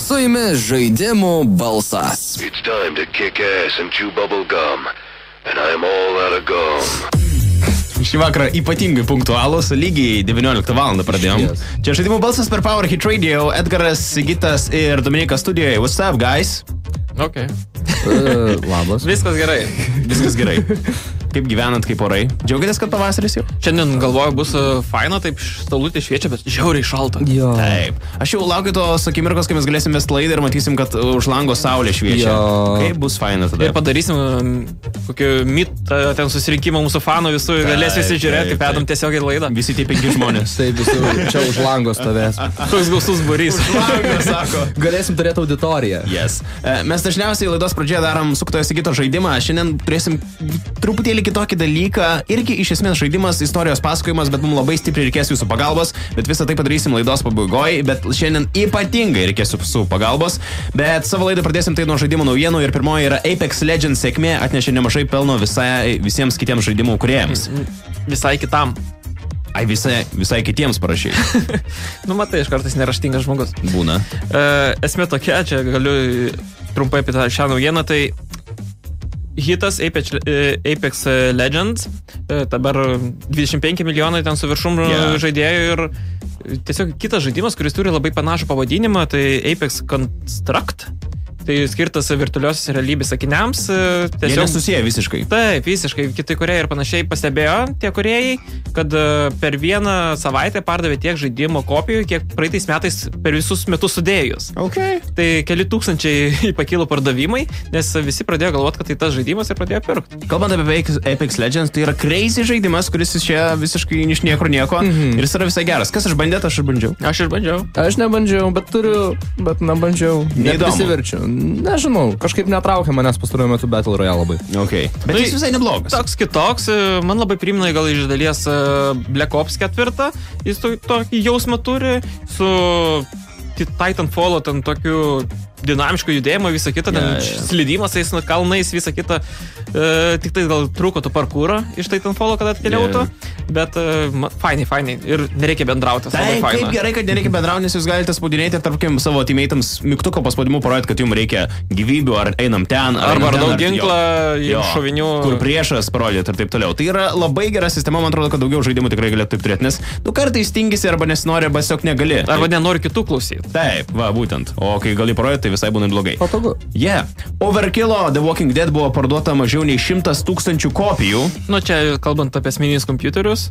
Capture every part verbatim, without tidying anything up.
Su jumis žaidimų balsas. It's time to kick ass and chew bubble gum. And I'm all out of gum. Šį vakarą ypatingai punktualus, lygiai devynioliktą valandą pradėjom. Yes. Čia žaidimų balsas per Power Hit Radio, Edgaras, Sigitas ir Dominikas studijoje. What's up, guys? Ok. Uh, labas. Viskas gerai. Viskas gerai. Kaip gyvenant, kaip orai? Džiaugiatės, kad pavasaris jau? Šiandien galvoju, bus faina, taip saulutė šviečia, bet žiauriai šalta. Jo. Taip. Aš jau laukiu tos akimirkos, kai mes galėsim vest laidą ir matysim, kad už lango saulė šviečia. Jo. Kaip bus faina tada? Ir padarysim kokį mitą, ten susirinkimą mūsų fanų visų, galės visi žiūrėti, kaip pedam tiesiog į laidą. Visi tie penki žmonės. Taip, visi čia už lango stovės. Koks gausus būrys. Už lango, sako. Galėsim turėti auditoriją. Yes. Mes dažniausiai laidos pradžioje darom suktojo Sigito žaidimą. Šiandien turėsim truputėlį kitokį dalyką. Irgi iš esmės žaidimas, istorijos pasakojimas, bet mums labai stipriai reikės jūsų pagalbos. Bet visą tai padarysim laidos pabaigoje. Bet šiandien ypatingai reikės jūsų pagalbos. Bet savo laidą pradėsim tai nuo žaidimų naujienų. Ir pirmoji yra Apex Legends sėkmė. Atnešė nemažai pelno visai, visiems kitiems žaidimų kūrėjams. Visai kitam. Ai, visai, visai kitiems parašiai. Nu, matai, iš kartais neraštingas žmogus. Būna. E, esmė tokia, čia galiu trumpai apie tą šią naujieną, tai hitas Apex, Apex Legends, dabar dvidešimt penki milijonai ten su viršum yeah. žaidėjų ir tiesiog kitas žaidimas, kuris turi labai panašų pavadinimą, tai Apex Construct. Tai skirtas virtualiosios realybės akiniams. Tiesiog... Jie nesusiję visiškai. Taip, visiškai. Kitai kūrėjai ir panašiai pastebėjo tie kūrėjai, kad per vieną savaitę pardavė tiek žaidimo kopijų, kiek praeitais metais per visus metus sudėjus. Okay. Tai keli tūkstančiai pakilo pardavimai, nes visi pradėjo galvoti, kad tai tas žaidimas ir pradėjo pirkti. Kalbant apie Apex Legends, tai yra crazy žaidimas, kuris čia visiškai iš niekur nieko mm-hmm. ir jis yra visai geras. Kas išbandėt, aš išbandžiau. Aš išbandžiau. Aš nebandžiau, bet turiu, bet nebandžiau. Neprisiverčiu. Nežinau, kažkaip netraukia manęs pastaruoju metu Battle Royale labai. Okay. Bet tai jis visai neblogas. Toks kitoks, man labai primena gal iš dalies Black Ops ketvirtą, jis to, tokį jausmą turi su Titanfall, ten tokiu dinamiško judėjimo, visą kitą, ten yeah, yeah. slidimas, eis kalnais, visą kitą, e, tik tai gal trūko to parkūro iš Titanfallo, kad atkeliautų, yeah. bet e, fainai, fainai, ir nereikia bendrauti. Tai kaip gerai, kad nereikia bendrauti, nes jūs galite spaudinėti, tarkim, savo teammateams mygtuko paspaudimu parodyti, kad jums reikia gyvybių, ar einam ten, ar arba daug ginklą, šovinių, kur priešas parodyti ir taip toliau. Tai yra labai gera sistema, man atrodo, kad daugiau žaidimų tikrai galėtų taip turėti, nes nu kartais tingisi arba nesinori, arba tiesiog negali. Arba taip. Nenori kitų klausyti. Taip, va, būtent. O kai gali parodyti, tai visai būna blogai. Patogu. Yeah. Overkillo The Walking Dead buvo parduota mažiau nei šimtas tūkstančių kopijų. Nu, čia kalbant apie asmeninius kompiuterius,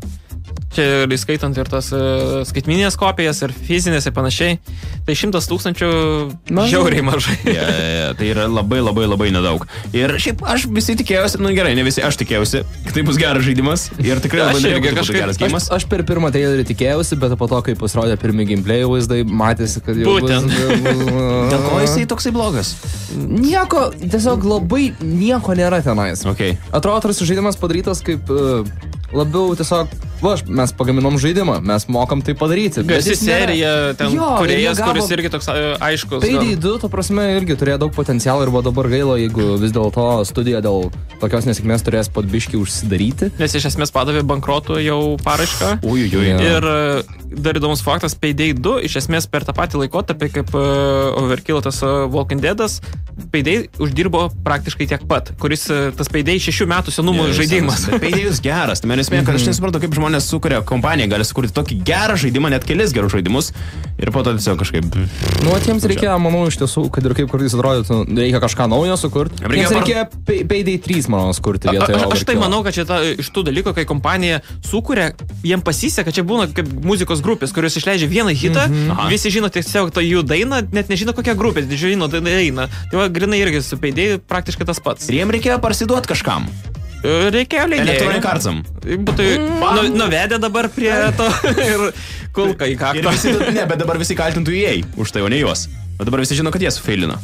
čia įskaitant ir tas uh, skaitminės kopijas ir fizinės ir panašiai, tai šimtas tūkstančių žiauriai mažai. Yeah, yeah, tai yra labai labai labai nedaug. Ir šiaip aš visi tikėjausi, nu gerai, ne visi, aš tikėjausi, kad tai bus geras žaidimas ir tikrai labai norėjau, kad tai geras gėjimas. Aš, aš per pirmą trailerį tikėjausi, bet po to, kai pasirodė pirmi gameplay vaizdai, matėsi, kad jau būtent. Bus... Dėl ko jisai toksai blogas? Nieko, tiesiog labai nieko nėra tenais. Okay. Atrodo, tarsi žaidimas padarytas kaip uh, labiau tiesiog, va, mes pagaminom žaidimą, mes mokam tai padaryti. Garsi serija, ten jo, kūrėjas, gavo... kuris irgi toks aiškus. Payday du, to prasme, irgi turėjo daug potencialo ir buvo dabar gaila, jeigu vis dėlto studija dėl tokios nesėkmės turės po biškį užsidaryti. Nes iš esmės padavė bankrotų jau paraišką. Ui, ui, ja. Ir dar įdomus faktas, Payday du, iš esmės per tą patį laikotarpį, kaip uh, Overkill tas uh, Walking Deadas, Payday uždirbo praktiškai tiek pat, kuris uh, tas Payday šešių metų senumo yeah, žaidimas. Payday'us geras, tai man esmė, kad aš nesuprantu, kaip žmonės sukuria, kompanija gali sukurti tokį gerą žaidimą, net kelis gerus žaidimus ir po to tiesiog kažkaip... Nu, atiems reikia, manau, iš tiesų, kad ir kaip kartais atrodytų, reikia kažką naujo sukurti. Jiems reikia Payday trys, manau, sukurti vietoje. Aš, aš tai manau, kad čia ta, iš tų dalykų, kai kompanija sukuria, jiem pasiseka, čia būna kaip muzikos grupės, kurios išleidžia vieną hitą, mm-hmm. visi žino tiesiog tą jų dainą, net nežino kokią grupę, žino dainą. Tai va, grinai irgi su Payday praktiškai tas pats. Ir jiem reikėjo parsiduoti kažkam. Reikėjo leidėjų. Electronic Artsam. Būtų nu, nuvedę dabar prie to ir kulką į kaktą. Visi, ne, bet dabar visi kaltintų E A už tai, o ne juos. O dabar visi žino, kad jie sufailino.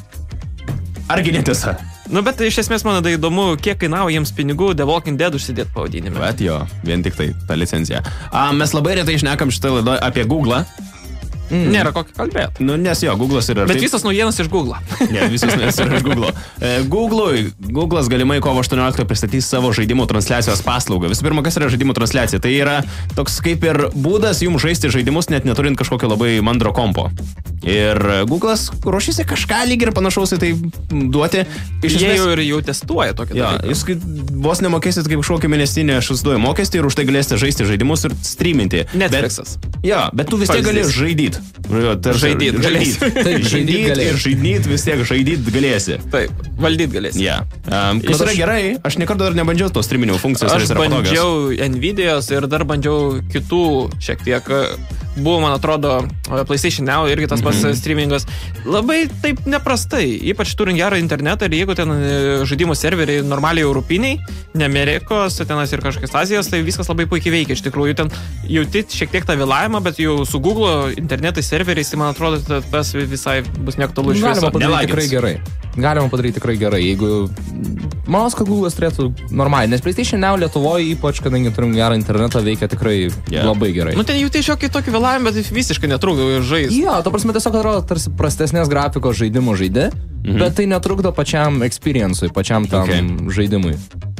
Argi netiesa? Nu, bet iš esmės man tai įdomu, kiek kainavo jiems pinigų The Walking Dead užsidėti pavadinime. Bet jo, vien tik tai, ta licencija. A, mes labai retai šnekam šitą laidą apie Google. Mm. Nėra kokio kalbėti. Nu, nes jo, Google'as yra... Bet taip... visas naujienas iš Google'o. Ne, visas naujienas yra iš Google'o. Google'ui, Google'as galimai kovo aštuonioliktą pristatys savo žaidimų transliacijos paslaugą. Visų pirma, kas yra žaidimų transliacija? Tai yra toks kaip ir būdas jums žaisti žaidimus, net neturint kažkokio labai mandro kompo. Ir Google'as ruošiasi kažką lyg ir panašaus į tai duoti. Iš Jie jau ir jau testuoja tokį ja, dalyką. Jūs vos nemokėsit kaip kažkokį mėnesinį šuzduoju mokestį ir už tai galėsite žaisti žaidimus ir streaminti. Netflixas. Bet, ja, bet tu vis tiek gali žaidyt. Žaidyt galėsi. Taip, žaidyt ir žaidyt vis tiek žaidyt galėsi. Taip, valdyt galėsi. Ja. Um, kas yra gerai, aš niekada dar nebandžiau to streaminimo funkcijos. Aš bandžiau Nvidios ir dar bandžiau kitų šiek tiek. Buvo, man atrodo, PlayStation Now irgi tas pats mm-hmm. streamingas. Labai taip neprastai, ypač turint gerą internetą ir jeigu ten žaidimų serveriai normaliai europiniai, ne Amerikos, tenas ir kažkokios Azijos, tai viskas labai puikiai veikia. Iš tikrųjų, ten jauti šiek tiek tą vėlavimą, bet jau su Google internetai serveriais, tai man atrodo, tas visai bus neaktualu iš viso. Galima padaryti tikrai gerai. Galima padaryti tikrai gerai, jeigu... Manos, kad Google'as turėtų normaliai, nes PlayStation Now Lietuvoje, ypač kadangi turim gerą internetą, veikia tikrai yeah. labai gerai. Nu ten jau tai šiokį tokį vėlavimą, bet visiškai netrukdo žaisti. Jo, to prasme tiesiog atrodo tarsi prastesnės grafikos žaidimų žaidė, mhm. bet tai netrukdo pačiam experience'ui, pačiam tam okay. žaidimui.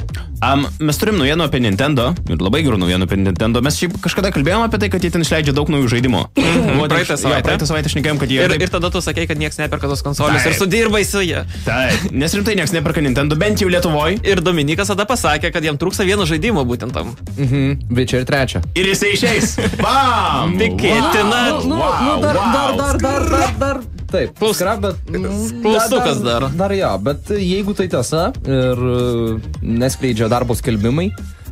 Um, mes turim naujienų apie Nintendo, ir labai gerų naujienų apie Nintendo. Mes šiaip kažkada kalbėjome apie tai, kad jie ten išleidžia daug naujų žaidimų. Mm-hmm. Praeitą savaitę. Jo, praeitą savaitę šnekėjom, kad jie... Ir, taip... ir tada tu sakei, kad nieks neperka tos konsolės ir sudirbai su jie. Taip, nes rimtai nieks neperka Nintendo, bent jau Lietuvoje. Ir Dominikas tada pasakė, kad jam trūksta vieno žaidimo būtent tam. Mhm, Witcher trečia. Ir jisai išeis. Bam! Tikėtina. Wow, nu, wow, nu, dar, wow. dar, dar, dar, dar, dar. Taip, Plus, skra, bet... Klaustukas dar. Dar, dar jo, bet jeigu tai tiesa ir neskleidžia darbo skelbimai,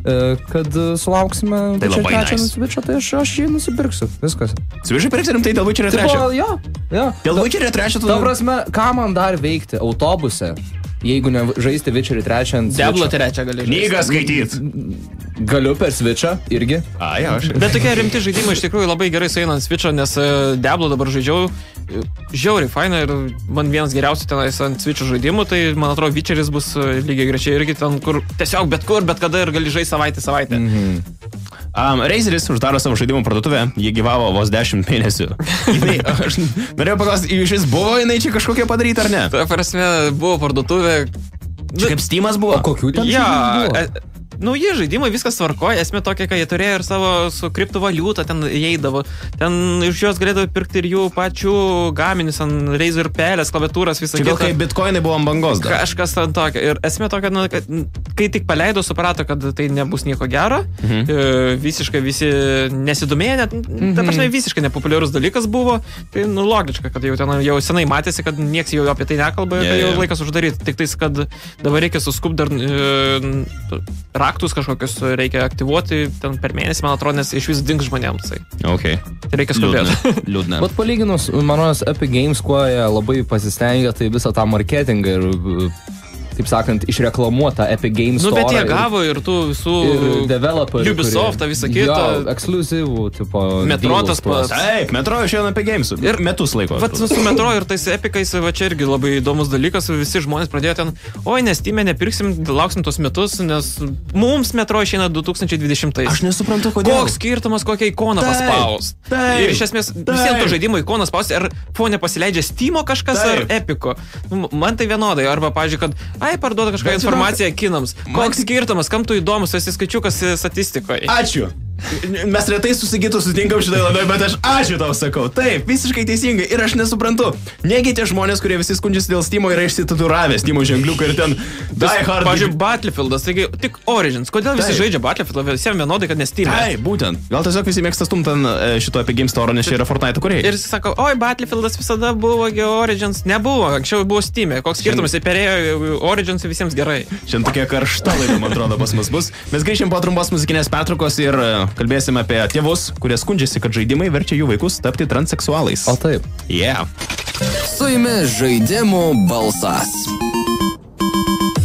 kad sulauksime tai Witcher nice. trečio nusipirčio, tai aš, aš jį nusipirksiu. Viskas. Svižai pirksi rimtai dėl Witcher trečio? Jo, jo. Dėl Witcher trečio tu... Ta prasme, ką man dar veikti autobuse, jeigu ne žaisti Witcherį trečią ant Switch'o? Diablo trečią gali žaisti. Knygą skaityt. Galiu per Switch'ą irgi. A, jo, aš. Bet tokie rimti žaidimai iš tikrųjų labai gerai sueina ant Switch'o, nes Diablo dabar žaidžiau žiauriai faina ir man vienas geriausių tenais ant Switch'o žaidimų, tai man atrodo Witcheris bus lygiai grečiai irgi ten, kur tiesiog bet kur, bet kada ir gali žaisti savaitę savaitę. Mhm. Um, Razeris uždaro savo žaidimų parduotuvę, jie gyvavo vos dešimt mėnesių. Jinai, aš norėjau paklausti, iš vis buvo jinai čia kažkokia padaryta ar ne? Ta prasme, buvo parduotuvė. Čia kaip Steamas buvo? O kokių ten ja, žaidimų buvo? Nauji žaidimai, viskas tvarkoja, esmė tokia, kad jie turėjo ir savo su kriptovaliutą ten įeidavo, ten iš jos galėdavo pirkti ir jų pačių gaminius, ant Razer pelės, klaviatūras, visą kitą. Čia gal kai bitkoinai buvo ant bangos dar. Kažkas ten tokia. Ir esmė tokia, nu, kad kai tik paleido, suprato, kad tai nebus nieko gero, mhm. visiškai visi nesidomėjo, net, mhm. ta prasme, visiškai nepopuliarus dalykas buvo, tai nu, logiška, kad jau ten jau senai matėsi, kad nieks jau apie tai nekalba, yeah, tai jau yeah. laikas uždaryti. Tik tais, kad dabar reikia suskup dar e, raktus kažkokius reikia aktyvuoti ten per mėnesį, man atrodo, nes iš vis dings žmonėms. Tai, okay. tai reikia skubėti. Liūdna. Bet palyginus, manos, Epic Games, kuo jie labai pasistengia, tai visą tą marketingą ir, taip sakant, išreklamuota Epic Games nu, Store. Nu, bet jie gavo ir tų visų developerių. Ubisoftą, visą kitą. Jo, ekskliuzyvų, tipo... Metro tas pats. Taip, Metro išėjo Epic Games. Ir metus laiko. Vat su Metro ir tais Epicais, va čia irgi labai įdomus dalykas, visi žmonės pradėjo ten, oi, nes Steam'e nepirksim, lauksim tos metus, nes mums Metro išeina du tūkstančiai dvidešimtais. Aš nesuprantu, kodėl. Koks skirtumas, kokią ikoną paspaus. Taip. Ir iš esmės visiems to žaidimo ikoną spausti, ar fone pasileidžia Steam'o kažkas, taip. Ar Epico. Man tai vienodai, arba, pavyzdžiui, kad, ai, parduoda kažką informaciją kinams. Koks skirtumas, kam tu įdomus, esi skaičiukas statistikoje. Ačiū. Mes retai susigytų sutinkam šitai labai, bet aš ačiū tau sakau. Taip, visiškai teisingai. Ir aš nesuprantu. Negi tie žmonės, kurie visi skundžiasi dėl Steam'o, yra išsitaturavę Steam'o ženkliuką ir ten Die Hard. Pavyzdžiui, Battlefieldas, taigi tik Origins. Kodėl visi taip. Žaidžia Battlefield? Visiems vienodai, kad ne Steam'e. Taip, būtent. Gal tiesiog visi mėgsta stumt ten šito Epic Games Store, nes čia yra Fortnite kuriai. Ir jis sako, oi, Battlefieldas visada buvo Origins. Nebuvo, anksčiau buvo Steam'e. Koks skirtumas, jis perėjo Origins visiems gerai. Šiandien tokia karšta laida, man atrodo, pas mus bus. Mes grįšim po trumpos muzikinės pertraukos ir kalbėsime apie tėvus, kurie skundžiasi, kad žaidimai verčia jų vaikus tapti transseksualais. O taip. Yeah. Su jumis žaidimų balsas.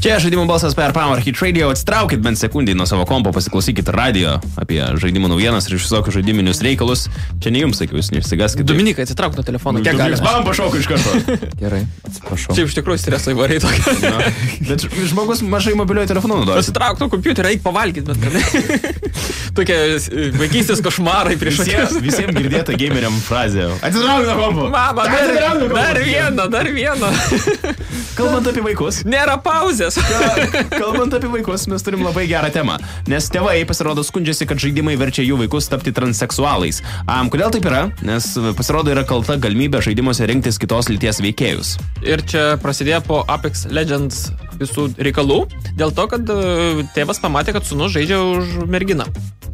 Čia žaidimų balsas per Power Hit Radio. Atsitraukit bent sekundį nuo savo kompo, pasiklausykit radio apie žaidimų naujienas ir iš visokių žaidiminius reikalus. Čia ne jums sakiau, jūs neišsigaskite. Dominikai, atsitrauk nuo telefono. Kiek gali? Bam, pašaukiu iš karto. Gerai, atsiprašau. Čia iš tikrųjų stresai varai tokia. Na, bet žmogus mažai mobiliojo telefonu naudojasi. Atsitrauk nuo kompiuterio, eik pavalgyti, bet kada. Tokie vaikystės košmarai prieš akis. Visiems girdėta gameriam frazė. Atsitrauk nuo kompo. Mama, dar, dar vieną, dar vieną. Kalbant apie vaikus. Nėra pauzės. Kalbant apie vaikus, mes turim labai gerą temą. Nes tėvai pasirodo skundžiasi, kad žaidimai verčia jų vaikus tapti transseksualais. Um, kodėl taip yra? Nes pasirodo yra kalta galimybė žaidimuose rinktis kitos lyties veikėjus. Ir čia prasidėjo po Apex Legends visų reikalų. Dėl to, kad tėvas pamatė, kad sūnus žaidžia už merginą.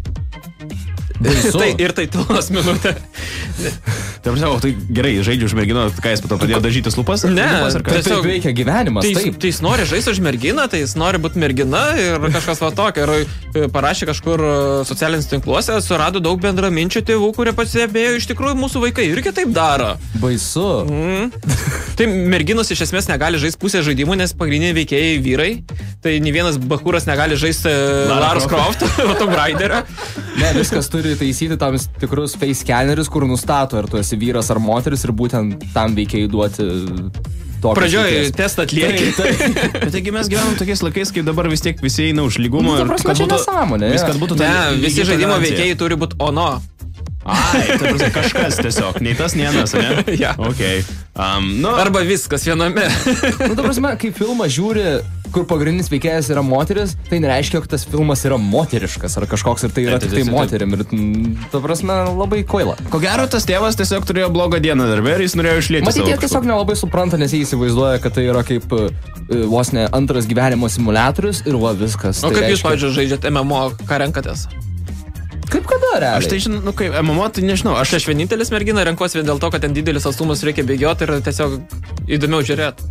Tai, ir tai tylos minutė. Taip, o tai gerai, žaidžiu už merginą, ką jis po to pradėjo dažytis lūpas? Ne, lūpas tai taip veikia gyvenimas, tai, taip. Tai jis nori žaisti už merginą, tai jis nori būti mergina ir kažkas va tokio. Ir parašė kažkur socialiniuose tinkluose, surado daug bendraminčių tėvų, kurie pasibėjo, iš tikrųjų mūsų vaikai irgi taip daro. Baisu. Mm. Tai merginos iš esmės negali žaisti pusę žaidimų, nes pagrindiniai veikėjai vyrai. Tai nei vienas bakūras negali žaisti Lara Croft, Tomb Raiderio. Ne, viskas turi taisyti tam tikrus face scannerius, kur nustato, ar tu esi vyras ar moteris ir būtent tam veikėjai duoti tokią. Pradžioje testą atlieki. Tai, tai. Bet taigi mes gyvenam tokiais laikais, kaip dabar vis tiek visi eina už lygumą. Nu, ta prasme, čia nesąmonė. Viskas būtų ne, visi žaidimo veikėjai turi būti ono. Ai, tai prasme, kažkas tiesiog, nei tas, nei anas, ne? Ja. Okay. Um, nu. Arba viskas viename. Nu, ta prasme, kai filmą žiūri, kur pagrindinis veikėjas yra moteris, tai nereiškia, jog tas filmas yra moteriškas ar kažkoks ir tai yra tik tai moterim. Ir, ta prasme, labai kvaila. Ko gero, tas tėvas tiesiog turėjo blogą dieną darbę ir jis norėjo išlėti. Matyt, jie tiesiog nelabai supranta, nes jie įsivaizduoja, kad tai yra kaip vos ne antras gyvenimo simuliatorius ir va viskas. O tai kaip reiškia... jūs, pavyzdžiui, žaidžiat M M O, ką renkatės? Kaip kada, realiai? Aš tai žinau, nu kaip, M M O, tai nežinau. Aš aš vienintelis merginą renkuosi vien dėl to, kad ten didelis atstumas reikia bėgioti ir tiesiog įdomiau žiūrėti.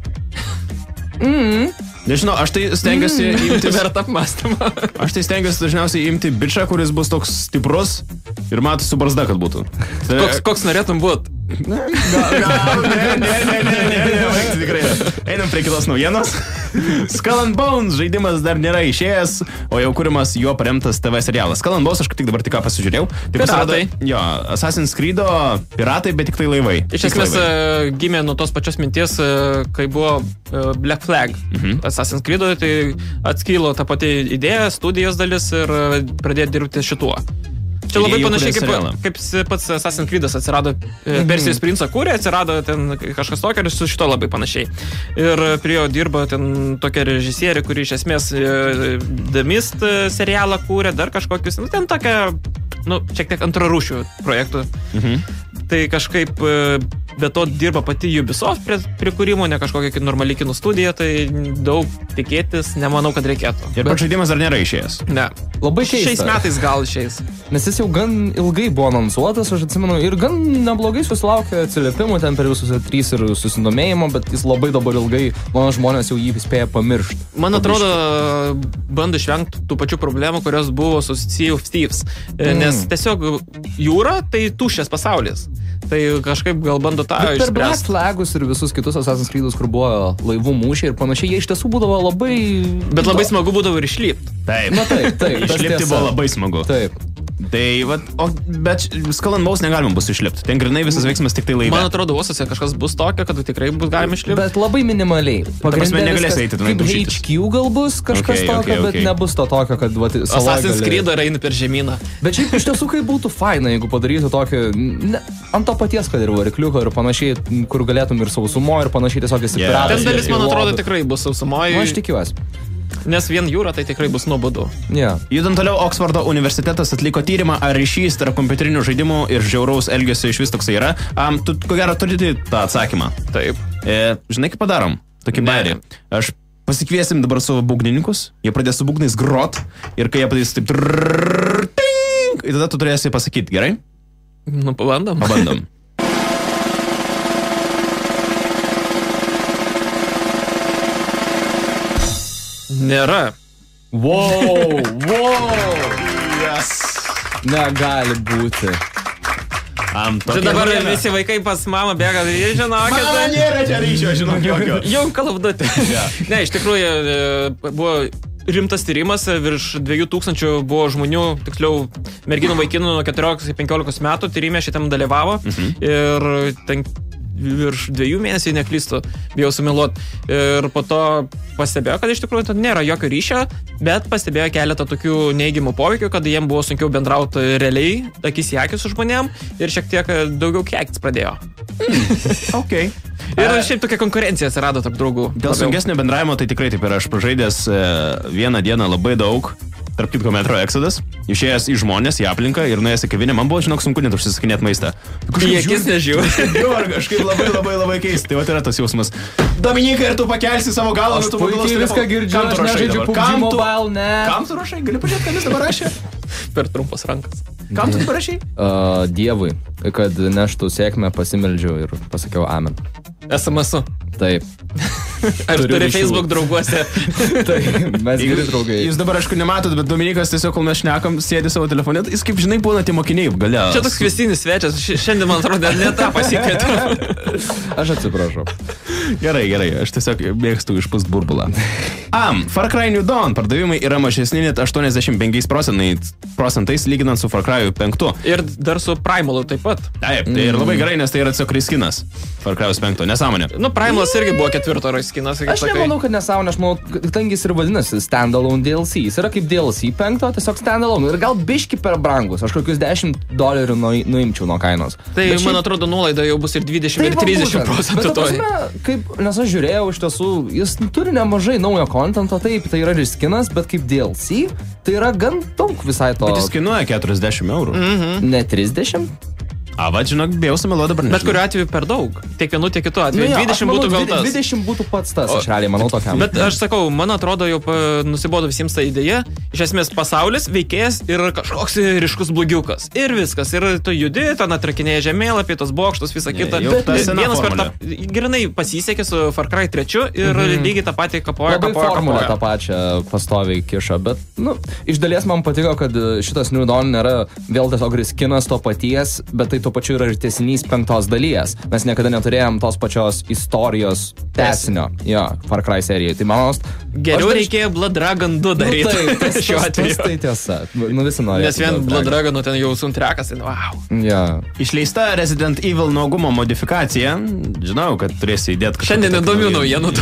Mm. Nežinau, aš tai stengiuosi mm. imti vertą apmąstymą. Aš tai stengiuosi dažniausiai imti bičą, kuris bus toks stiprus ir matų su barzda, kad būtų. Tai... Koks, koks norėtum būt? Ne, ne, ne, ne, ne, ne, ne, tikrai. Einam prie kitos naujienos. Skull and Bones žaidimas dar nėra išėjęs, o jau kuriamas jo paremtas T V serialas. Skull and Bones aš tik dabar tik ką pasižiūrėjau. Tai piratai. Pasirodo, jo, Assassin's Creed'o piratai, bet tik tai laivai. Iš esmės gimė nuo tos pačios minties, kai buvo Black Flag. Mhm. Assassin's Creed'o, tai atskilo ta pati idėja, studijos dalis ir pradėjo dirbti šituo. Čia labai panašiai kaip, kaip pats Assassin's Creed'as atsirado, mm-hmm. Persijos princą kūrė, atsirado ten kažkas tokio ir su šito labai panašiai. Ir prie jo dirbo ten tokia režisierė, kuri iš esmės The Mist serialą kūrė, dar kažkokius, nu ten tokia, nu, šiek tiek antrarūšių projektų. Mhm. Tai kažkaip be to dirba pati Ubisoft prie, prie kūrimo, ne kažkokia normali kinų studija, tai daug tikėtis nemanau, kad reikėtų. Ir pats žaidimas dar nėra išėjęs. Ne. Labai keista. Šiais metais gal išeis. Nes jis jau gan ilgai buvo anonsuotas, aš atsimenu, ir gan neblogai susilaukė atsiliepimų ten per visus trys ir susidomėjimo, bet jis labai dabar ilgai, mano žmonės jau jį spėja pamiršti. Man atrodo, bando išvengti tų pačių problemų, kurios buvo su Sea of Thieves. Mm. Nes tiesiog jūra tai tuščias pasaulis. Tai kažkaip gal bando tą išspręsti. Per Black išspręst. Flagus ir visus kitus Assassin's Creed'us, kur buvo laivų mūšiai ir panašiai, jie iš tiesų būdavo labai... Bet labai smagu būdavo ir išlipti. Taip. Na taip, taip. Išlipti buvo labai smagu. Taip. Tai, vat, o, bet Skull and Bones negalima bus išlipti. Ten grinai visas veiksmas tik tai laive. Man atrodo, uostose kažkas bus tokio, kad tikrai bus galima išlipti. Bet labai minimaliai. Pagrindinė negalės eiti tenai kaip dušytis. H Q gal bus kažkas Okay, tokio, okay, okay. bet nebus to tokio, kad vat, Assassin's Creed eina per žemyną. Bet šiaip iš tiesų kaip būtų faina, jeigu padarytų tokį, ne, ant to paties, kad ir varikliuko ir panašiai, kur galėtum ir sausumo ir panašiai tiesiog esi Yeah. piratas. Ten dalis, ir- man ir atrodo, lobis. tikrai bus sausumoje. Nu, aš tikiuosi. Nes vien jūra tai tikrai bus nuobodu. Yeah. Judant toliau, Oksfordo universitetas atliko tyrimą, ar ryšys tarp kompiuterinių žaidimų ir žiauraus elgesio iš vis toksai yra. Um, tu, ko gero, turite tą atsakymą. Taip. E, žinai, kaip padarom? Tokį Ne. bairį. Aš pasikviesim dabar savo būgnininkus, jie pradės su būgnais grot ir kai jie padės taip... trrrr, ting, ir tada tu turėsi pasakyti, gerai? Nu, pabandom. Pabandom. Nėra. Wow, wow. Yes. Negali būti. Um, Tai dabar visi vaikai pas mamą bėga, jie žinokit. Mama, nėra čia ryšio, žinok, jokio. Jau kalabdutė. Yeah. Ne, iš tikrųjų buvo rimtas tyrimas, virš dviejų tūkstančių buvo žmonių, tiksliau merginų vaikinų nuo keturiolikos iki penkiolikos metų tyrime šitam dalyvavo. Mhm. Ir ten virš dviejų mėnesių neklystu, bijau sumiluot. Ir po to pastebėjo, kad iš tikrųjų nėra jokio ryšio, bet pastebėjo keletą tokių neigiamų poveikių, kad jiems buvo sunkiau bendrauti realiai, akis į akis su žmonėm ir šiek tiek daugiau keiktis pradėjo. Mm. Ok. Ir šiaip tokia konkurencija atsirado tarp draugų. Dėl sunkesnio bendravimo tai tikrai taip ir aš pražaidęs vieną dieną labai daug. Tarp kitko Metro Exodus, išėjęs į žmonės, į aplinką ir nuėjęs į kavinę, man buvo, žinok, sunku net užsisakinėti maistą. Į akis nežiūrėjau. Jo, ar kažkaip labai, labai, labai keista. Tai va yra tas jausmas. Dominikai, ir tu pakelsi savo galvą, aš tu puikiai viską girdžiu, aš nežaidžiu P U B G Mobile, ne. Kam tu rašai? Gali pažiūrėti, ką jis dabar rašė? Per trumpas rankas. Kam tu parašai? Uh, dievui, kad neštų sėkmę, pasimeldžiau ir pasakiau amen. S M S-u. Taip. Ar turi, turi Facebook drauguose? Taip, mes geri draugai. Jūs dabar, aišku, nematot, bet Dominikas tiesiog, kol mes šnekam, sėdi savo telefone. Jis, kaip žinai, būna tie mokiniai gale. Čia toks kviestinis svečias. Šiandien, man atrodo, ne tą pasikvietė. Aš atsiprašau. Gerai, gerai. Aš tiesiog mėgstu išpūst burbulą. Am, Far Cry New Dawn pardavimai yra mažesni net aštuoniasdešimt penkiais procentais lyginant su Far Cry penki. Ir dar su Primalu taip pat. Taip, tai ir labai gerai, nes tai yra tiesiog riskinas Far Cry penki, nesąmonė. Nu, Primalas irgi buvo ketvirto riskinas. Aš nemanau, kad nesąmonė, aš manau, kadangi jis ir vadinasi standalone D L C. Jis yra kaip D L C penkto, tiesiog standalone. Ir gal biški per brangus, aš kokius dešimt dolerių nuimčiau nuo kainos. Tai, šiaip, man atrodo, nuolaida jau bus ir dvidešimt ir trisdešimt procentų to. Kaip, nes aš žiūrėjau, iš tiesų, jis turi nemažai naujo kontento, taip, tai yra riskinas, bet kaip D L C, tai yra gan daug visai to. Bet jis kainuoja keturiasdešimt eurų. Mhm. Ne trisdešimt? A, va, žinok, bijau sumeluoti dabar nežinau. Bet kuriuo atveju per daug. Tiek vienu, tiek kitu atveju. Nu, ja, dvidešimt būtų gal tas. dvidešimt būtų pats tas, aš realiai manau tokiam. Bet aš sakau, man atrodo, jau nusibodo visiems ta idėja. Iš esmės pasaulis, veikėjas ir kažkoks ryškus blogiukas. Ir viskas. Ir tu judi, ten atrakinėja žemėlapį, tos bokštus, visą kitą. Bet vienas per tą, grinai pasisekė su Far Cry trečiu ir mhm. lygiai tą patį kapoja, labai kapoja, formulę kapoja. tą pačią pastoviai kiša, bet, nu, iš dalies man patiko, kad šitas New Dawn nėra vėl tiesiog riskinas to paties, bet tai tuo pačiu yra ir tiesinys penktos dalies. Mes niekada neturėjom tos pačios istorijos tęsinio, jo, Far Cry serijai. Tai manos... Geriau aš, reikėjo Blood Dragon du daryti. Nu, tai, tas, šiuo atveju. Tas tai tiesa. Nu, visi norėjo. Nes vien Blood Dragon ten jau suntrekas, tai wow. Ja. Išleista Resident Evil naugumo modifikacija. Žinau, kad turėsi įdėti kažką. Šiandien įdomių naujienų.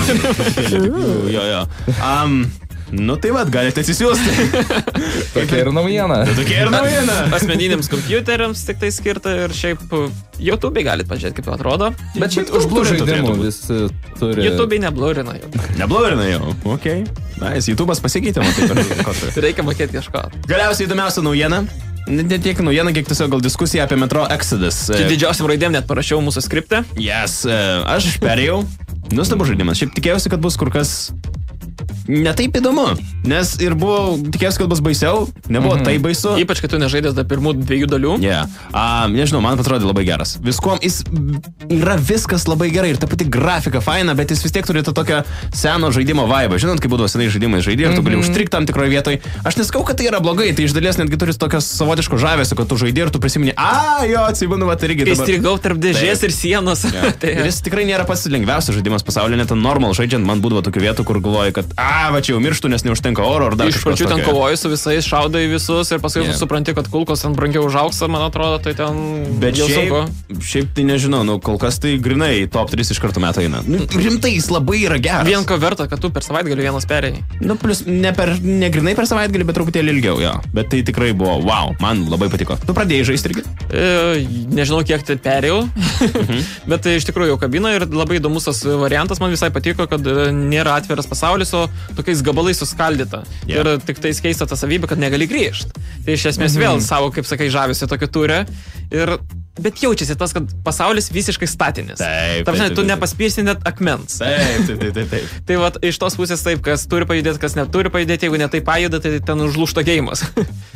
Jo, jo. Um, nu tai vad, galite atsisiųsti. Tokia ir naujiena. Tokia ir naujiena. Asmeniniams kompiuteriams tik tai skirta ir šiaip YouTube'ai galit pažiūrėti, kaip atrodo. Bet šiaip už blų žaidimų visi turi... YouTube'ai neblurina jau. Neblurina jau, okei. Okay. Nice, YouTube'as pasikeitė, matai. Reikia mokėti kažko. Galiausiai įdomiausia naujiena. Ne tiek naujiena, kiek tiesiog gal diskusija apie Metro Exodus. Čia didžiausiam raidėm net parašiau mūsų skriptę. Yes, aš perėjau. Nustabus žaidimas. Šiaip tikėjausi, kad bus kur kas netaip įdomu, nes ir buvo, tikėjausi, kad bus baisiau, nebuvo mm-hmm. taip baisu. Ypač, kad tu nežaidęs dar pirmų dviejų dalių. Yeah. Uh, nežinau, man atrodė labai geras. Viskuom, jis yra viskas labai gerai ir ta pati grafika faina, bet jis vis tiek turi tą tokią seno žaidimo vaibą. Žinot, kaip būdavo senai žaidimai žaidė ir tu gali mm-hmm. užstrikti tam tikroje vietoje. Aš neskau, kad tai yra blogai, tai iš dalies netgi turi tokios savotiško žavesio, kad tu žaidė ir tu prisimeni, a, jo, atsimenu, va, tai irgi dabar. Kai strigau tarp dėžės ir sienos. Yeah. Tai ir jis tikrai nėra pats lengviausias žaidimas pasaulyje, net normal žaidžiant, man būdavo tokių vietų, kur galvoju, kad, a, va, čia jau mirštu, nes neužtenka oro ar dar kažkas. Iš pradžių ten kovoji su visais, šaudai visus ir paskui yeah. supranti, kad kulkos ten brangiau už auksą, man atrodo, tai ten... Bet šiaip, šiaip tai nežinau, nu, kol kas tai grinai top trys iš karto metų eina. Nu, rimtai, jis labai yra geras. Vien ko verta, kad tu per savaitgalį vienas perėjai. Nu, plus, ne, per, ne grinai per savaitgalį, bet truputėlį ilgiau, jo. Bet tai tikrai buvo, wow, man labai patiko. Tu pradėjai žaisti irgi? E, nežinau, kiek tai perėjau, mhm. bet tai iš tikrųjų jau kabina ir labai įdomus tas variantas, man visai patiko, kad nėra atviras pasaulis, o tokiais gabalais suskaldyta. Yeah. Ir tik tai keista ta savybė, kad negali grįžti. Tai iš esmės mhm. vėl savo, kaip sakai, žavisi tokio turi. Ir, bet jaučiasi tas, kad pasaulis visiškai statinis. Taip, ta prasme, taip, tu taip, nepaspirsi net akmens. Taip, taip, taip, taip, taip. Tai va, iš tos pusės taip, kas turi pajudėti, kas neturi pajudėti, jeigu ne taip pajuda, tai ten užlūžta geimas.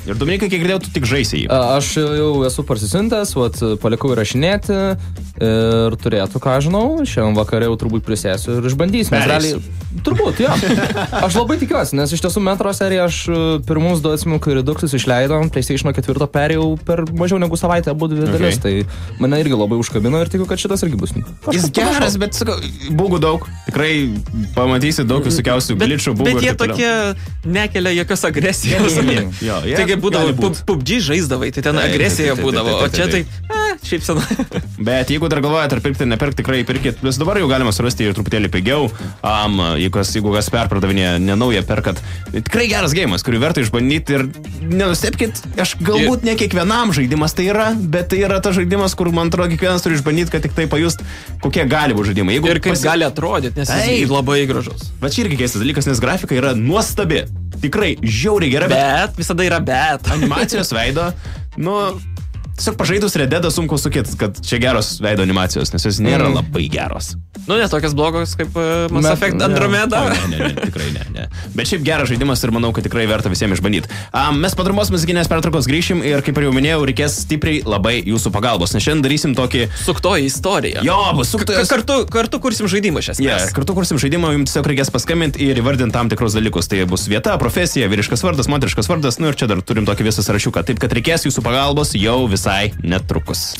Ir Dominikai, kiek girdėjau, tu tik žaisi jį. Aš jau esu parsisiuntęs, vat, palikau įrašinėti ir turėtų, ką žinau, šiandien vakarė jau turbūt prisėsiu ir išbandysime. Realiai, turbūt, jo. Aš labai tikiuosi, nes iš tiesų Metro seriją aš pirmus du atsimenu, kai Reduxus išleidom, PlayStation ketvirto perėjau per mažiau negu savaitę abu dvi dalis, okay. Tai mane irgi labai užkabino ir tikiu, kad šitas irgi bus. Jis geras, bet sakau, būgų daug. Tikrai pamatysi daug visokiausių glitchų, būgų. Bet jie tokie nekelia jokios agresijos. Jo, jie Taigi būdavo, P U B G žaisdavai, tai ten agresija būdavo, o čia tai, šiaip sena. Bet jeigu dar galvojate, ar pirkti, nepirkti, tikrai pirkit. Vis dabar jau galima surasti ir truputėlį pigiau. Um, jeigu kas, jeigu kas perpardavinė nenaują, perkat. Tikrai geras geimas, kurį verta išbandyti ir nenustepkit, aš galbūt ne kiekvienam žaidimas tai yra, bet tai yra tas žaidimas, kur man atrodo kiekvienas turi išbandyti, kad tik tai pajust, kokie gali būti žaidimai. Jeigu ir kaip pasi... gali atrodyti, nes jis labai gražus. Va čia irgi keistas dalykas, nes grafika yra nuostabi. Tikrai žiauriai gera, bet... Bet, visada yra bet. Animacijos veido, nu... Tiesiog pažaidus Red Dead sunku sakyti, kad čia geros veido animacijos, nes jos nėra mm. labai geros. Nu, ne tokias blogos kaip uh, Mass Effect Andromeda. Ne, ne, ne, tikrai ne, ne. Bet šiaip geras žaidimas ir manau, kad tikrai verta visiems išbandyti. Um, mes po trumpos muzikinės pertraukos grįšim ir, kaip ir jau minėjau, reikės stipriai labai jūsų pagalbos, nes šiandien darysim tokį... Suktoji istorija. Jo, bus suktojas... Kartu, kartu kursim žaidimą šias. Yeah, kartu kursim žaidimą, jums tiesiog reikės paskambinti ir įvardinti tam tikrus dalykus. Tai bus vieta, profesija, vyriškas vardas, moteriškas vardas, nu ir čia dar turim tokį visą sąrašiuką. Taip, kad reikės jūsų pagalbos jau visai netrukus.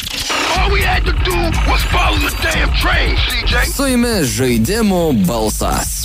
Su jumis žaidimų balsas.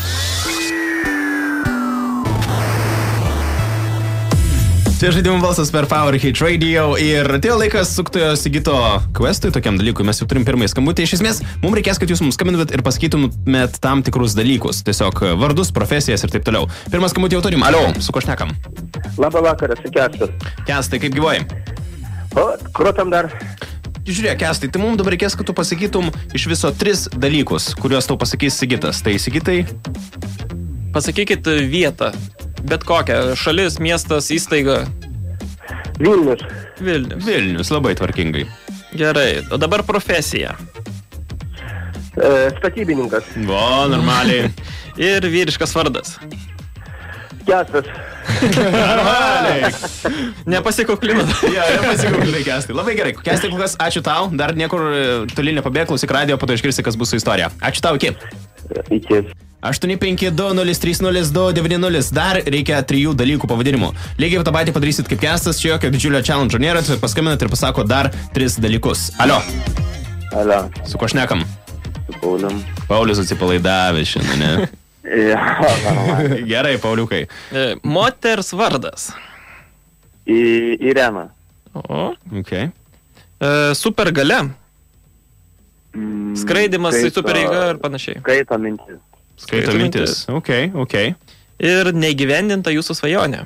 Čia žaidimų balsas per Power Hit Radio ir atėjo laikas suktojo Sigito questui, tokiam dalykui. Mes jau turim pirmąjį skambutį. Iš esmės, mums reikės, kad jūs mums skambintumėt ir pasakytumėt tam tikrus dalykus. Tiesiog vardus, profesijas ir taip toliau. Pirmą skambutį jau turim. Alio, su ko šnekam? Labą vakarą, su Kestas. Kestai, kaip gyvoji? O, kruotam dar. Žiūrėk, Kestai, tai mums dabar reikės, kad tu pasakytum iš viso tris dalykus, kuriuos tau pasakys Sigitas. Tai Sigitai? Pasakykit vietą. Bet kokią. Šalis, miestas, įstaiga. Vilnius. Vilnius. Vilnius, labai tvarkingai. Gerai. O dabar profesija. E, statybininkas. O, normaliai. Ir vyriškas vardas. Kestas. Normaliai. Nepasikuklinat. Ja, nepasikuklinai, Kestai. Labai gerai. Kestai, kol kas, ačiū tau. Dar niekur toli nepabėg, klausyk radijo, po to išgirsi, kas bus su istorija. Ačiū tau, iki. Iki. aštuoni penki du nulis trys nulis du devyni nulis. Dar reikia trijų dalykų pavadinimų. Lygiai tą patį padarysit kaip Kestas, čia jokio didžiulio challenge nėra, tiesiog paskambinat ir pasako dar tris dalykus. Alio. Alio. Su ko šnekam? Su Paulium. Paulius atsipalaidavė šiandien, ne? Ja, gerai, Pauliukai. E, moters vardas. I, Irena. O. Okay. E, super galia. Mm, Skraidimas, skaito, super eiga ir panašiai. Skaito mintis. Skaito mintis. Ok, ok. Ir neįgyvendinta jūsų svajonė.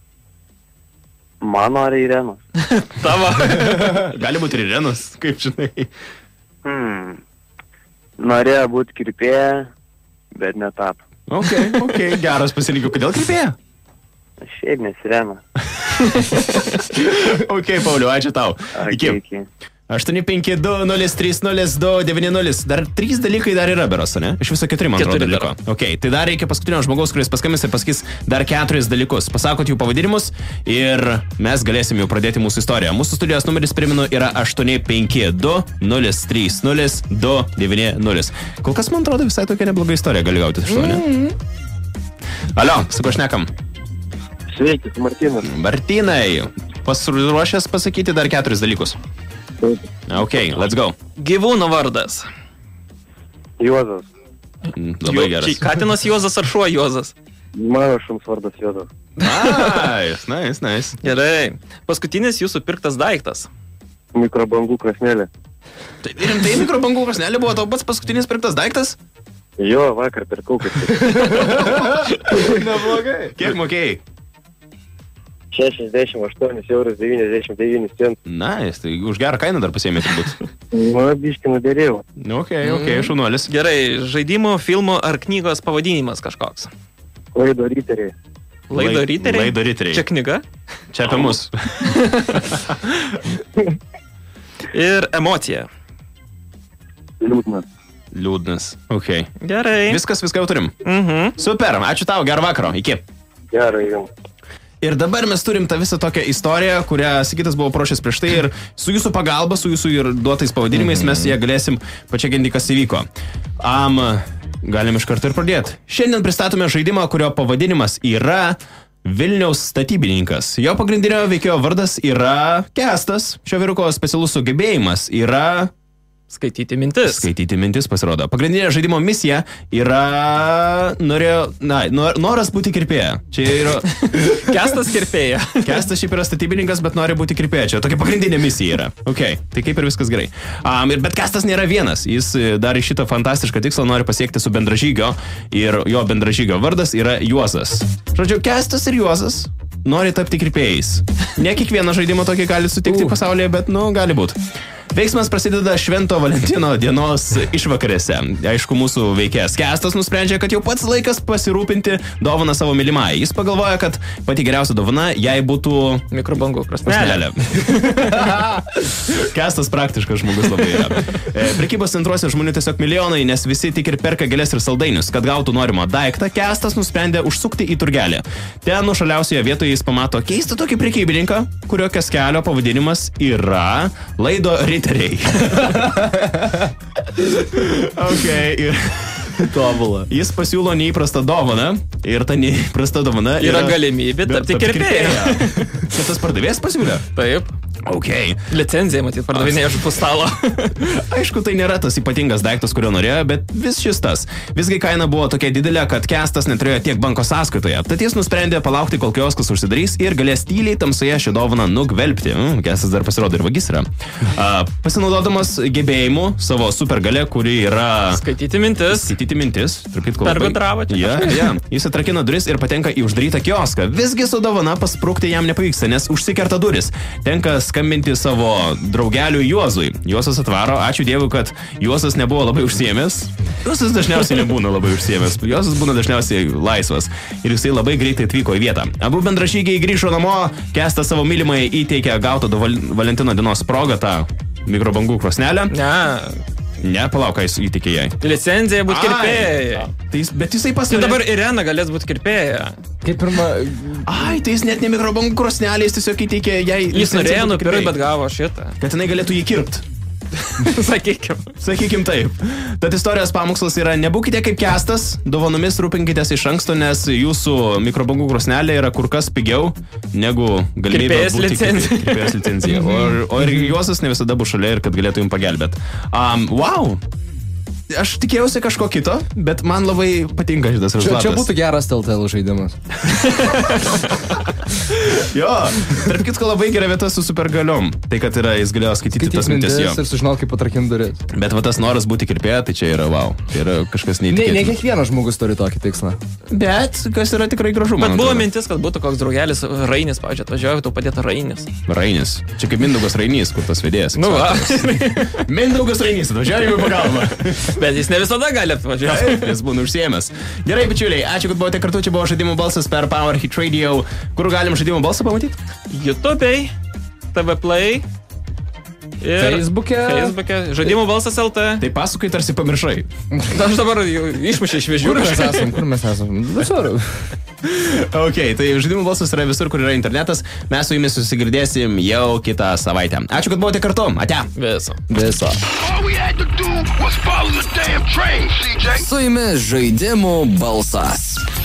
Mano ar Irenos? Tavo. Gali būti ir Irenos, kaip žinai. Hmm. Norėjo būti kirpėja, bet netapo. Ok, ok, geras pasirinkau. Kodėl kirpėja? Šiaip nes Irena. Ok, Pauliu, ačiū tau. Okay, iki. iki. aštuoni penki du nulis trys nulis du devyni nulis. Dar trys dalykai dar yra beros, ne? Iš viso keturi, man atrodo, dalyko. Ok, tai dar reikia paskutinio žmogaus, kuris paskambins ir pasakys dar keturis dalykus. Pasakot jų pavadinimus ir mes galėsim jau pradėti mūsų istoriją. Mūsų studijos numeris, primenu, yra aštuoni penki du nulis trys nulis du devyni nulis. Kol kas, man atrodo, visai tokia nebloga istorija gali gauti iš to, ne? Mm-hmm. Alio, su ko šnekam? Sveiki, su Martynas. Martynai, pasiruošęs pasakyti dar keturis dalykus. Ok, let's go. Gyvūno vardas. Juozas. Labai geras. Katinas Juozas ar šuo Juozas? Mano šuns vardas Juozas. Nice, nice, nice. Gerai. Paskutinis jūsų pirktas daiktas. Mikrobangų krosnelė. Tai rimtai mikrobangų krosnelė buvo tau pats paskutinis pirktas daiktas? Jo, vakar pirkau kaip. Neblogai. Kiek mokėjai? šešiasdešimt aštuoni eurus devyniasdešimt devyni centai. Nice, tai už gerą kainą dar pasiėmė turbūt. Nu, biškį nudėrėjau. Ok, ok, šaunuolis. Gerai, žaidimo, filmo ar knygos pavadinimas kažkoks? Laido riteriai. Laido riteriai? Laido riteriai. Čia knyga? Čia apie mus. Ir emocija. Liūdnas. Liūdnas, ok. Gerai. Viskas, viską jau turim. Mhm. Super, ačiū tau, gerą vakaro, iki. Gerai, jums. Ir dabar mes turim tą visą tokią istoriją, kurią Sigitas buvo prošęs prieš tai ir su jūsų pagalba, su jūsų ir duotais pavadinimais mm-hmm. mes ją galėsim pačiaginti, kas įvyko. Um, galim iš karto ir pradėti. Šiandien pristatome žaidimą, kurio pavadinimas yra Vilniaus statybininkas. Jo pagrindinio veikėjo vardas yra Kestas. Šio vyruko specialus sugebėjimas yra... Skaityti mintis. Skaityti mintis pasirodo. Pagrindinė žaidimo misija yra... Norėjo... Na, nor, noras būti kirpėja. Čia yra... Kestas kirpėja. Kestas šiaip yra statybininkas, bet nori būti kirpėja. Čia tokia pagrindinė misija yra. Ok, tai kaip ir viskas gerai. Um, ir bet Kestas nėra vienas. Jis dar į šitą fantastišką tikslą nori pasiekti su bendražygio. Ir jo bendražygio vardas yra Juozas. Žodžiu, Kestas ir Juozas nori tapti kirpėjais. Ne kiekvieną žaidimą tokį gali sutikti uh. pasaulyje, bet, nu, gali būti. Veiksmas prasideda Švento Valentino dienos išvakarėse. Aišku, mūsų veikėjas Kestas nusprendžia, kad jau pats laikas pasirūpinti dovaną savo mylimai. Jis pagalvoja, kad pati geriausia dovana jai būtų... Mikrobangų krosnelė. Kestas praktiškas žmogus labai yra. Prekybos centruose žmonių tiesiog milijonai, nes visi tik ir perka gėlės ir saldainius. Kad gautų norimo daiktą, Kestas nusprendė užsukti į turgelį. Ten nušaliausioje vietoje jis pamato keistą tokį prekybininką, kurio kioskelio pavadinimas yra Laido riteriai. Ok, ir... Tobula. Jis pasiūlo neįprastą dovaną ir ta neįprasta dovana yra... Yra galimybė tapti kirpėja. Čia tas pardavėjas pasiūlė? Taip. Ok. Licenziją, matyt, pardavinėja iš pustalo. Aišku, tai nėra tas ypatingas daiktas, kurio norėjo, bet vis šis tas. Visgi kaina buvo tokia didelė, kad Kestas neturėjo tiek banko sąskaitoje. Tad jis nusprendė palaukti, kol kioskas užsidarys ir galės tyliai tamsoje šią dovaną nugvelbti. Mm, Kestas dar pasirodo ir vagis yra. Uh, pasinaudodamas gebėjimu savo supergalę, kuri yra... Skaityti mintis. Skaityti mintis. Pergudravo čia. Ja, ja. Jis atrakina duris ir patenka į uždarytą kioską. Visgi su dovana pasprukti jam nepavyksta, nes užsikerta duris. Tenka skambinti savo draugeliui Juozui. Juozas atvaro, ačiū Dievui, kad Juozas nebuvo labai užsiėmęs. Juozas dažniausiai nebūna labai užsiėmęs. Juozas būna dažniausiai laisvas. Ir jisai labai greitai atvyko į vietą. Abu bendražygiai grįžo namo, Kestas savo mylimai įteikė gautą do val Valentino dienos progą tą mikrobangų krosnelę. Ne. Ne, palauk, ką jis įtikė jai. Licencija būti kirpėja. Tai jis, bet jisai pasakė. Tai dabar Irena galės būti kirpėja. Kaip pirma... Ai, tai jis net ne mikrobangų krosnelė, jis tiesiog įteikė jai... Jis norėjo nupirkti, bet gavo šitą. Kad jinai galėtų jį kirpti. Sakykim. Sakykim taip. Tad istorijos pamokslas yra: nebūkite kaip Kestas, dovanomis rūpinkitės iš anksto, nes jūsų mikrobangų krosnelė yra kur kas pigiau negu galimybė būti licencija. Kirpėjas licencija. O, o ir Juozas ne visada bus šalia ir kad galėtų jums pagelbėt. Um, wow! Aš tikėjausi kažko kito, bet man labai patinka šitas rezultatas. Čia, čia būtų geras T L T L žaidimas. Jo, tarp kitko labai gera vieta su supergaliom. Tai kad yra, jis galėjo skaityti tas mintis jo. Ir sužinot, kaip patrakinti duris. Bet va tas noras būti kirpėja, tai čia yra wow. Tai yra kažkas neįtikėtina. Ne, ne kiekvienas žmogus turi tokį tikslą. Bet kas yra tikrai gražu. Bet buvo mintis, kad būtų koks draugelis Rainis, pavyzdžiui, atvažiuoja, tau padėtų Rainis. Rainis. Čia kaip Mindaugas Rainys, kur tas vedėjas. Nu va. Mindaugas Rainys, atvažiuoja į pagalbą. Bet jis ne visada gali atvažiuoti. Jis būna užsiėmęs. Gerai, bičiuliai, ačiū, kad buvote kartu. Čia buvo žaidimų balsas per Power Hit Radio. Kur galim žaidimų balsą pamatyti? YouTube'ai, T V Play ir Facebook'e. Facebook'e. Žaidimų balsas L T. Tai pasakai, tarsi pamiršai. Aš dabar išmušė iš vėžių. Kur mes esam? Kur mes esam? Visur. Ok, tai žaidimų balsas yra visur, kur yra internetas. Mes su jumis susigirdėsim jau kitą savaitę. Ačiū, kad buvote kartu. Ate. Viso. Viso. All we had to do was follow the damn train, C J. Su jumis žaidimų balsas.